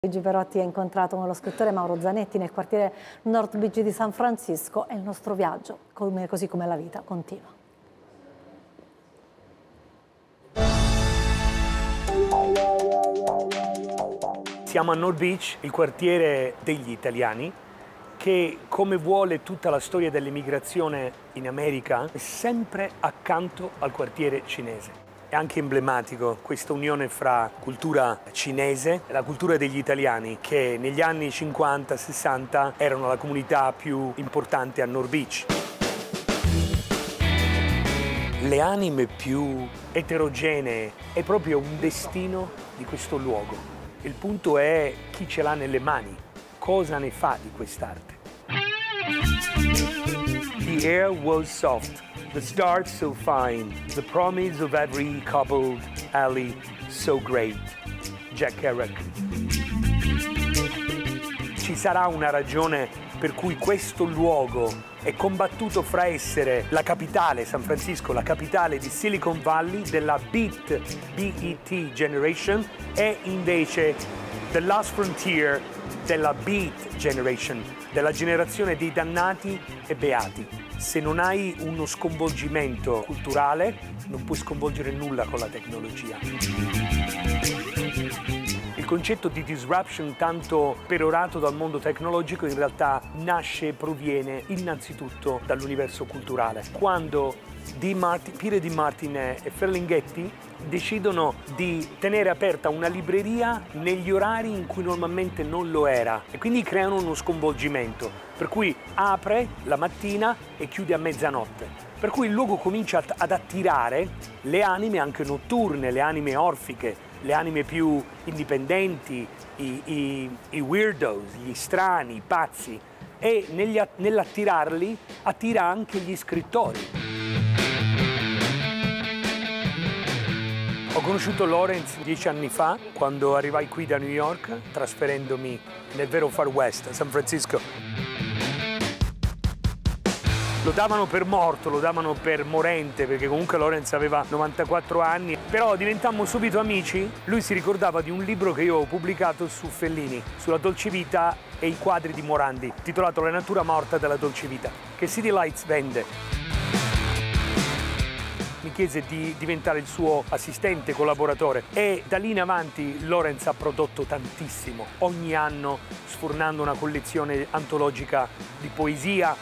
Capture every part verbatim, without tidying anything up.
Luigi Perotti ha incontrato con lo scrittore Mauro Zanetti nel quartiere North Beach di San Francisco e il nostro viaggio, come, così come la vita, continua. Siamo a North Beach, il quartiere degli italiani, che, come vuole tutta la storia dell'immigrazione in America, è sempre accanto al quartiere cinese. È anche emblematico questa unione fra cultura cinese e la cultura degli italiani, che negli anni cinquanta sessanta erano la comunità più importante a North Beach. Le anime più eterogenee è proprio un destino di questo luogo. Il punto è chi ce l'ha nelle mani, cosa ne fa di quest'arte. The air was soft. The stars so fine, the promise of every cobbled alley so great. Jack Kerouac. Ci sarà una ragione per cui questo luogo è combattuto fra essere la capitale, San Francisco, la capitale di Silicon Valley, della Beat, B E T Generation, e invece The Last Frontier della Beat Generation, della generazione dei dannati e beati. Se non hai uno sconvolgimento culturale, non puoi sconvolgere nulla con la tecnologia. Il concetto di disruption, tanto perorato dal mondo tecnologico, in realtà nasce e proviene innanzitutto dall'universo culturale. Quando Di Martin, Peter Di Martin e Ferlinghetti decidono di tenere aperta una libreria negli orari in cui normalmente non lo era e quindi creano uno sconvolgimento, per cui apre la mattina e chiude a mezzanotte, per cui il luogo comincia ad attirare le anime anche notturne, le anime orfiche, le anime più indipendenti, i, i, i weirdos, gli strani, i pazzi, e negli, nell'attirarli attira anche gli scrittori. Ho conosciuto Lawrence dieci anni fa, quando arrivai qui da New York, trasferendomi nel vero Far West, a San Francisco. Lo davano per morto, lo davano per morente, perché comunque Lawrence aveva novantaquattro anni, però diventammo subito amici. Lui si ricordava di un libro che io ho pubblicato su Fellini, sulla dolce vita e i quadri di Morandi, titolato La natura morta della dolce vita, che City Lights vende. Mi chiese di diventare il suo assistente, collaboratore, e da lì in avanti Lawrence ha prodotto tantissimo, ogni anno sfornando una collezione antologica di poesia.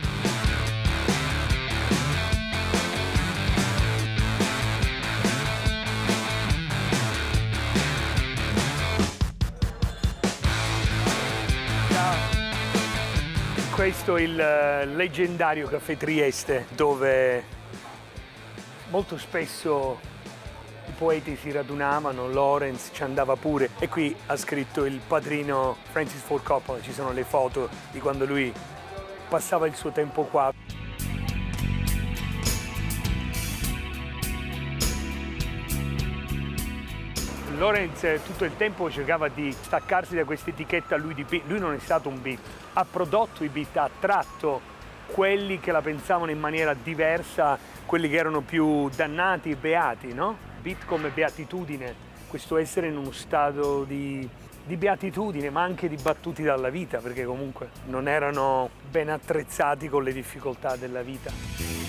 Questo è il leggendario Caffè Trieste, dove molto spesso i poeti si radunavano, Lawrence ci andava pure, e qui ha scritto il padrino Francis Ford Coppola, ci sono le foto di quando lui passava il suo tempo qua. Lawrence tutto il tempo cercava di staccarsi da questa etichetta lui di beat. Lui non è stato un beat, ha prodotto i beat, ha attratto quelli che la pensavano in maniera diversa, quelli che erano più dannati e beati, no? Beat come beatitudine, questo essere in uno stato di, di beatitudine, ma anche di battuti dalla vita, perché comunque non erano ben attrezzati con le difficoltà della vita.